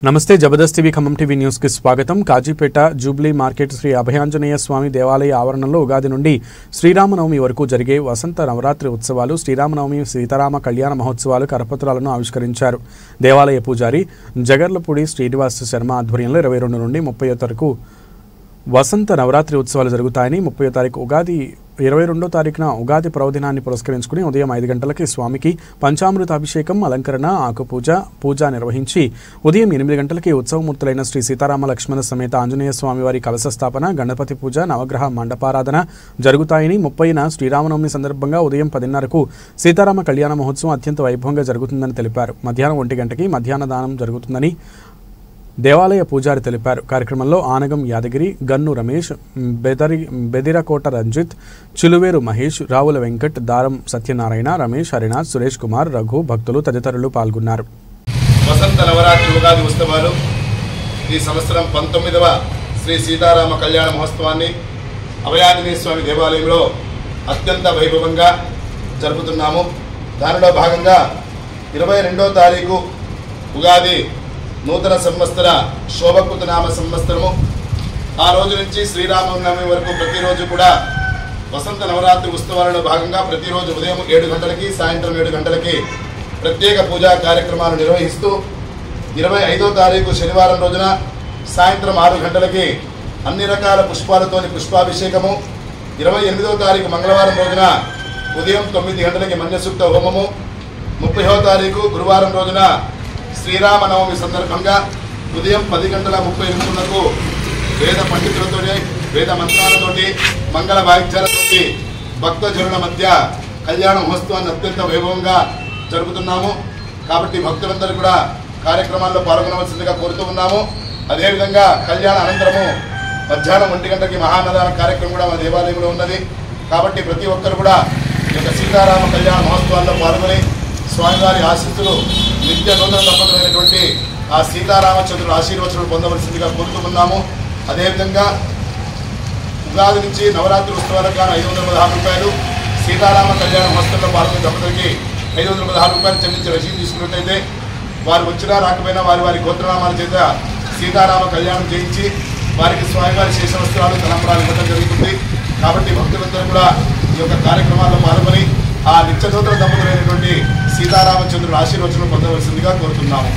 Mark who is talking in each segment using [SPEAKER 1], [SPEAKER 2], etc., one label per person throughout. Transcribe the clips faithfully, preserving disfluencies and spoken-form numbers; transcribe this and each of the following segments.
[SPEAKER 1] నమస్తే Jabardasth TV Khammam TV news కి స్వాగతం। కాజీపేట జూబ్లీ మార్కెట్ శ్రీ అభయాంజనేయ స్వామి దేవాలయ ఆవరణంలో ఉగాది నుండి శ్రీరామనవమి వరకు జరిగే వసంత నవరాత్రి ఉత్సవాలు, శ్రీరామనవమి సీతారామ కళ్యాణ మహోత్సవాలు కరపత్రాలను ఆవిష్కరించారు। దేవాలయ పూజారి జగర్లపూడి శ్రీనివాస్ శర్మ ఆధ్వర్యంలో ఇరవై రెండు నుండి ముప్పై వరకు వసంత నవరాత్రి ఉత్సవాలు జరుగుతాయని, ముప్పై తారీఖు ఉగాది ఇరవై రెండో తారీఖున ఉగాది పర్వదినాన్ని పురస్కరించుకుని ఉదయం ఐదు గంటలకి స్వామికి పంచామృత అభిషేకం, అలంకరణ, ఆకుపూజ పూజ నిర్వహించి ఉదయం ఎనిమిది గంటలకి ఉత్సవమూర్తులైన శ్రీ సీతారామ లక్ష్మణ సమేత ఆంజనేయ స్వామివారి కలశ స్థాపన, గణపతి పూజ, నవగ్రహ మండపారాధన జరుగుతాయని, ముప్పైన శ్రీరామనవమి సందర్భంగా ఉదయం పదిన్నరకు సీతారామ కళ్యాణ మహోత్సవం అత్యంత వైభవంగా జరుగుతుందని తెలిపారు। మధ్యాహ్నం ఒంటి గంటకి మధ్యాహ్న దానం జరుగుతుందని దేవాలయ పూజారి తెలిపారు। కార్యక్రమంలో ఆనగం యాదగిరి, గన్ను రమేష్, బెదరి బెదిరకోట రంజిత్, చిలువేరు మహేష్, రావుల వెంకట్, దారం సత్యనారాయణ, రమేష్, హరినాథ్, సురేష్ కుమార్, రఘు, భక్తులు తదితరులు పాల్గొన్నారు।
[SPEAKER 2] వసంత నవరాత్రి ఉగాది ఉత్సవాలు ఈ సంవత్సరం పంతొమ్మిదవ శ్రీ సీతారామ కళ్యాణ మహోత్సవాన్ని అభయాంజనేయ స్వామి దేవాలయంలో అత్యంత వైభవంగా జరుపుతున్నాము। దానిలో భాగంగా ఇరవై రెండో తారీఖు ఉగాది నూతన సంవత్సర శోభకృత నామ సంవత్సరము, ఆ రోజు నుంచి శ్రీరామనవమి వరకు ప్రతిరోజు కూడా వసంత నవరాత్రి ఉత్సవాలలో భాగంగా ప్రతిరోజు ఉదయం ఏడు గంటలకి సాయంత్రం ఏడు గంటలకి ప్రత్యేక పూజా కార్యక్రమాలు నిర్వహిస్తూ ఇరవై ఐదో తారీఖు శనివారం రోజున సాయంత్రం ఆరు గంటలకి అన్ని రకాల పుష్పాలతోని పుష్పాభిషేకము, ఇరవై ఎనిమిదో తారీఖు మంగళవారం రోజున ఉదయం తొమ్మిది గంటలకి మన్యసూక్త హోమము, ముప్పైవ తారీఖు గురువారం రోజున శ్రీరామనవమి సందర్భంగా ఉదయం పది గంటల ముప్పై నిమిషాలకు వేద పండితులతోటి వేద మంత్రాలతోటి మంగళ వాయిద్యాలతోటి భక్తజనుల మధ్య కళ్యాణ మహోత్సవాన్ని అత్యంత వైభవంగా జరుపుతున్నాము। కాబట్టి భక్తులందరూ కూడా కార్యక్రమాల్లో పాల్గొనవలసిందిగా కోరుతూ ఉన్నాము। అదేవిధంగా కళ్యాణ అనంతరము మధ్యాహ్నం ఒంటి గంటకి మహానదాన కార్యక్రమం కూడా మా దేవాలయంలో ఉన్నది। కాబట్టి ప్రతి ఒక్కరు కూడా ఈ యొక్క సీతారామ కళ్యాణ మహోత్సవాల్లో పాల్గొని స్వామివారి ఆశీస్సులు నిత్య నూతన దంపతులైనటువంటి ఆ సీతారామచంద్రుల ఆశీర్వచనలు పొందవలసిందిగా కోరుతున్నాము। అదేవిధంగా ఉగాది నుంచి నవరాత్రి ఉత్సవాలకు గాను ఐదు వందల పదహారు రూపాయలు, సీతారామ కళ్యాణ మహోత్సవంలో పాల్గొనే దంపతులకి ఐదు వందల పదహారు రూపాయలు చెల్లించి రసీదు తీసుకున్నట్లయితే వారు వచ్చినా రాకపోయినా వారి వారి గోత్రనామాల చేత సీతారామ కళ్యాణం చేయించి వారికి స్వామివారి శేషవస్త్రాలు తలంబరాలు ఇవ్వడం జరుగుతుంది। కాబట్టి భక్తులందరూ కూడా ఈ యొక్క కార్యక్రమాల్లో పాల్గొని ఆ నిత్య నూతన దంపతులైనటువంటి సీతారామచంద్రుల ఆశీర్వచనం పొందవలసిందిగా కోరుతున్నాము।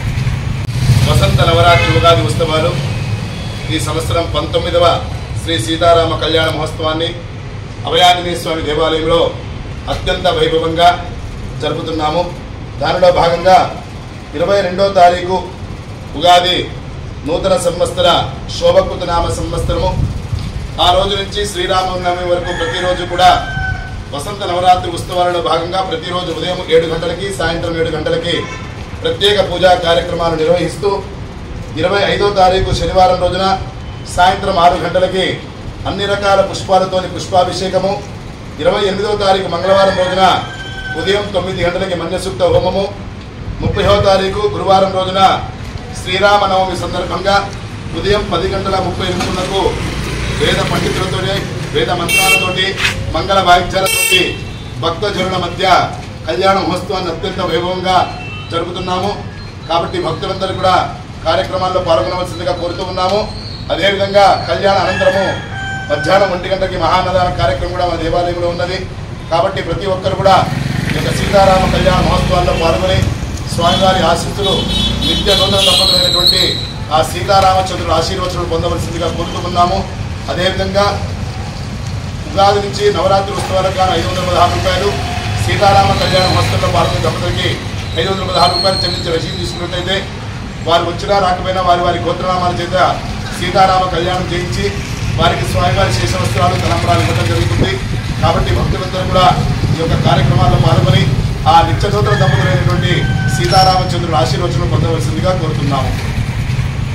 [SPEAKER 2] వసంత నవరాత్రి ఉగాది ఉత్సవాలు ఈ సంవత్సరం పంతొమ్మిదవ శ్రీ సీతారామ కళ్యాణ మహోత్సవాన్ని అభయాంజనేయ స్వామి దేవాలయంలో అత్యంత వైభవంగా జరుపుతున్నాము। దానిలో భాగంగా ఇరవై రెండో తారీఖు ఉగాది నూతన సంవత్సర శోభకృత నామ సంవత్సరము, ఆ రోజు నుంచి శ్రీరామనవమి వరకు ప్రతిరోజు కూడా వసంత నవరాత్రి ఉత్సవాలలో భాగంగా ప్రతిరోజు ఉదయం ఏడు గంటలకి సాయంత్రం ఏడు గంటలకి ప్రత్యేక పూజా కార్యక్రమాలు నిర్వహిస్తూ ఇరవై ఐదో తారీఖు శనివారం రోజున సాయంత్రం ఆరు గంటలకి అన్ని రకాల పుష్పాలతోని పుష్పాభిషేకము, ఇరవై ఎనిమిదో తారీఖు మంగళవారం రోజున ఉదయం తొమ్మిది గంటలకి మన్యసూక్త హోమము, ముప్పైవ తారీఖు గురువారం రోజున శ్రీరామనవమి సందర్భంగా ఉదయం పది గంటల ముప్పై నిమిషాలకు వేద పండితులతోటి వేద మంత్రాలతోటి మంగళ వాయిద్యాలతోటి భక్తజనుల మధ్య కళ్యాణ మహోత్సవాన్ని అత్యంత వైభవంగా జరుపుతున్నాము। కాబట్టి భక్తులందరూ కూడా కార్యక్రమాల్లో పాల్గొనవలసిందిగా కోరుతూ ఉన్నాము। అదేవిధంగా కళ్యాణ అనంతరము మధ్యాహ్నం ఒంటి గంటకి మహానదాన కార్యక్రమం కూడా మా దేవాలయంలో ఉన్నది। కాబట్టి ప్రతి ఒక్కరు కూడా ఈ యొక్క సీతారామ కళ్యాణ మహోత్సవాల్లో పాల్గొని స్వామివారి ఆశీస్సులు నిత్య నూతన దంపతులైనటువంటి ఆ సీతారామచంద్రుల ఆశీర్వచనలు పొందవలసిందిగా కోరుతూ ఉన్నాము। అదేవిధంగా ఉగాది నుంచి నవరాత్రి ఉత్సవాలకు గాను ఐదు వందల పదహారు రూపాయలు, సీతారామ కళ్యాణ మహోత్సవంలో పాల్గొనే దంపతులకి ఐదు వందల పదహారు రూపాయలు చెల్లించి రసీదు తీసుకున్నట్లయితే వారు వచ్చినా రాకపోయినా వారి వారి గోత్రనామాల చేత సీతారామ కళ్యాణం చేయించి వారికి స్వామివారి శేషవస్త్రాలు తలంబరాలు ఇవ్వడం జరుగుతుంది। కాబట్టి భక్తులందరూ కూడా ఈ యొక్క కార్యక్రమాల్లో పాల్గొని ఆ నిత్య నూతన దంపతులైనటువంటి సీతారామచంద్రుల ఆశీర్వచనం పొందవలసిందిగా కోరుతున్నాము।